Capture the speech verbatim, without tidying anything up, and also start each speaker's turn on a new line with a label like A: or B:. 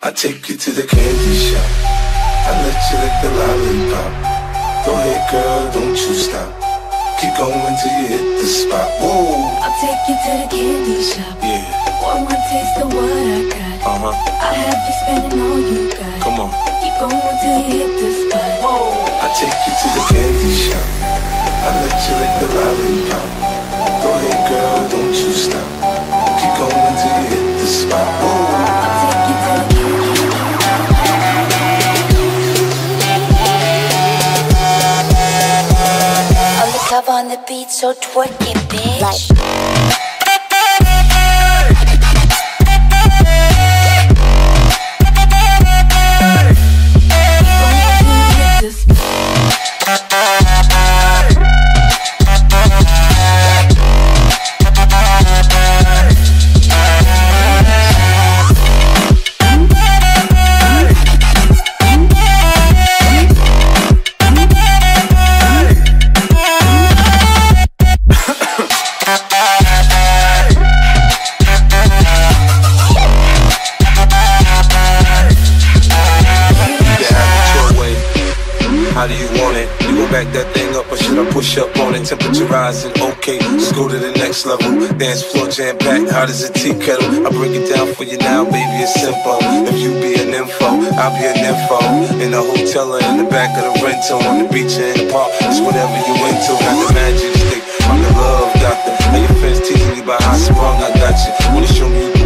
A: I take you to the candy shop. I let you lick the lollipop. Go ahead, girl, don't you stop. Keep going till you hit the spot. Whoa.
B: I'll take you to the candy shop.
A: Yeah.
B: One more taste of what I got.
A: Uh-huh.
B: I'll have you spending all you got.
A: Come on.
B: Keep going till you hit the spot. Whoa.
A: I take you to the candy shop. I let you lick the lollipop. Go ahead, girl, don't you stop. Keep going till you hit the spot. Whoa.
B: I'll take you to the candy shop.
C: On the cover, on the beat, so twerk it, bitch. Like.
A: How do you want it? You gon' back that thing up or should I push up on it? Temperature rising, okay, let's go to the next level. Dance floor jam packed, hot as a tea kettle. I break it down for you now, baby, it's simple. If you be an info, I'll be an info. In the hotel or in the back of the rental, on the beach or in the park, it's whatever you into. Got the magic stick, I'm the love doctor. Now your friends teasing you about how sprung I got you. Wanna show me you